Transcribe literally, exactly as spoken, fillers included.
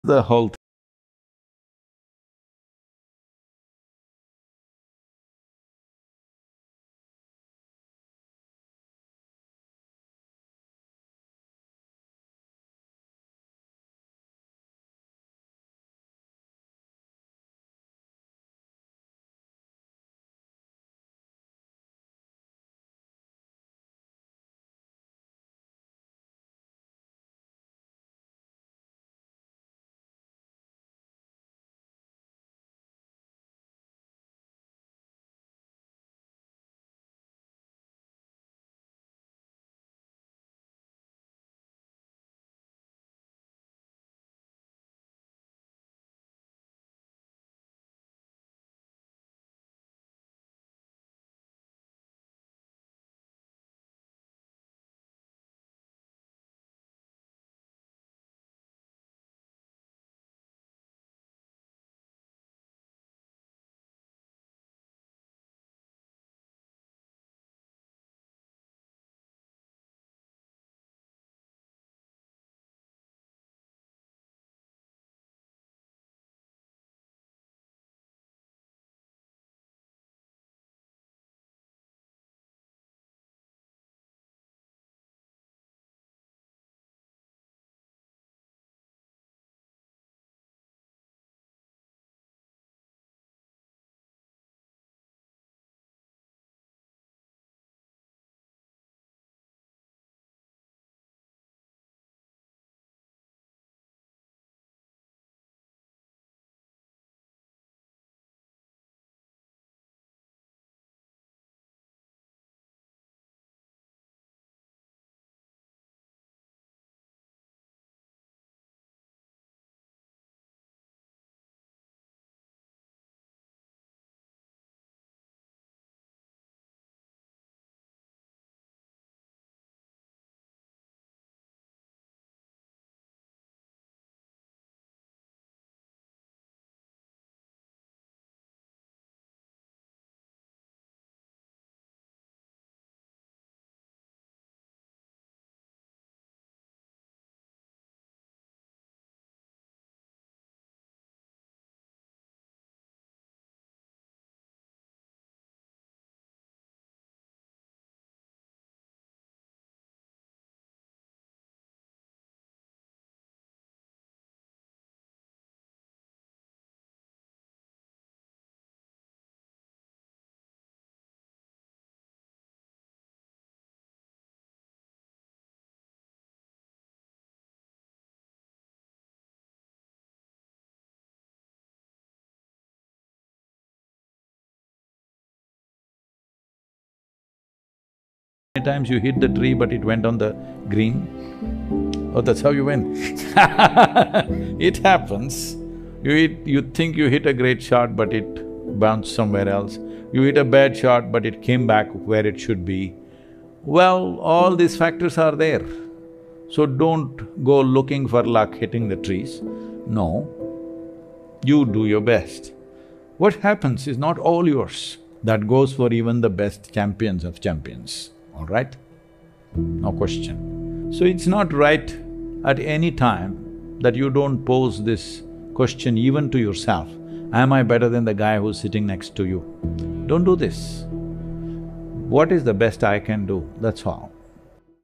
the whole many times you hit the tree but it went on the green? Oh, that's how you win. It happens. You hit… you think you hit a great shot but it bounced somewhere else. You hit a bad shot but it came back where it should be. Well, all these factors are there. So don't go looking for luck hitting the trees. No, you do your best. What happens is not all yours. That goes for even the best champions of champions, all right? No question. So it's not right at any time that you don't pose this question even to yourself, am I better than the guy who's sitting next to you? Don't do this. What is the best I can do, that's all.